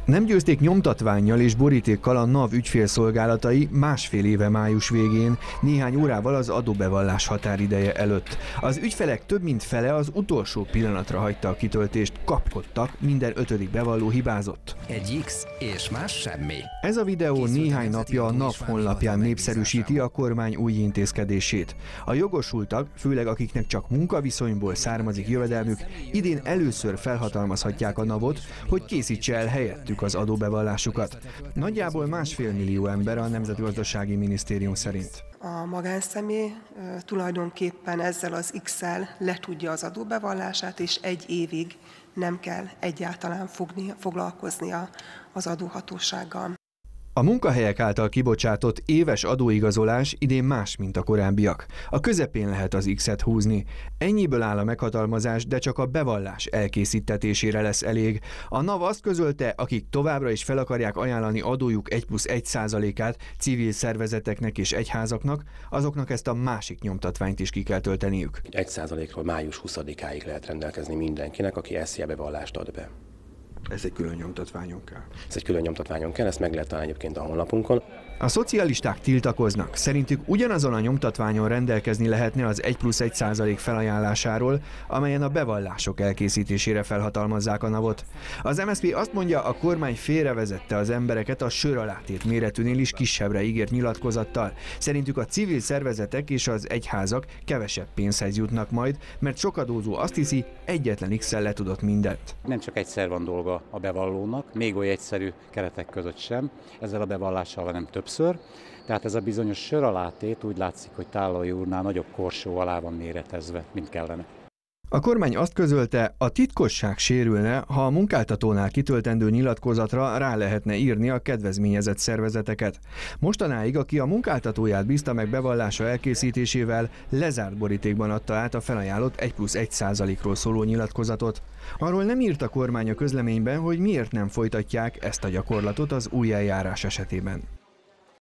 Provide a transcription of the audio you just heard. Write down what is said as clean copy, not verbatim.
Nem győzték nyomtatvánnyal és borítékkal a NAV ügyfélszolgálatai másfél éve május végén, néhány órával az adóbevallás határideje előtt. Az ügyfelek több mint fele az utolsó pillanatra hagyta a kitöltést, kapkodtak, minden 5. bevalló hibázott. Egy X és más semmi. Ez a videó néhány napja a NAV honlapján népszerűsíti a kormány új intézkedését. A jogosultak, főleg akiknek csak munkaviszonyból származik jövedelmük, idén először felhatalmazhatják a NAV-ot, hogy készítse el helyettük az adóbevallásukat. Nagyjából 1,5 millió ember a Nemzetgazdasági Minisztérium szerint. A magánszemély tulajdonképpen ezzel az X-szel letudja az adóbevallását, és 1 évig nem kell egyáltalán foglalkoznia az adóhatósággal. A munkahelyek által kibocsátott éves adóigazolás idén más, mint a korábbiak. A közepén lehet az X-et húzni. Ennyiből áll a meghatalmazás, de csak a bevallás elkészítetésére lesz elég. A NAV azt közölte, akik továbbra is fel akarják ajánlani adójuk 1+1%-át civil szervezeteknek és egyházaknak, azoknak ezt a másik nyomtatványt is ki kell tölteniük. 1%-ról május 20-áig lehet rendelkezni mindenkinek, aki SZIA bevallást ad be. Ez egy külön nyomtatványon kell. Ez egy külön nyomtatványon kell, ezt meg lehet találni egyébként a honlapunkon. A szocialisták tiltakoznak. Szerintük ugyanazon a nyomtatványon rendelkezni lehetne az 1+1% felajánlásáról, amelyen a bevallások elkészítésére felhatalmazzák a NAV-ot. Az MSZP azt mondja, a kormány félrevezette az embereket a sör alá tért méretűnél is kisebbre ígért nyilatkozattal. Szerintük a civil szervezetek és az egyházak kevesebb pénzhez jutnak majd, mert sokadózó azt hiszi, egyetlen X-el letudott mindent. Nem csak egyszer van dolga a bevallónak, még olyan egyszerű keretek között sem, ezzel a bevallással, hanem többször. Tehát ez a bizonyos sör alátét úgy látszik, hogy Tállai úrnál nagyobb korsó alá van méretezve, mint kellene. A kormány azt közölte, a titkosság sérülne, ha a munkáltatónál kitöltendő nyilatkozatra rá lehetne írni a kedvezményezett szervezeteket. Mostanáig, aki a munkáltatóját bízta meg bevallása elkészítésével, lezárt borítékban adta át a felajánlott 1+1%-ról szóló nyilatkozatot. Arról nem írt a kormány a közleményben, hogy miért nem folytatják ezt a gyakorlatot az új eljárás esetében.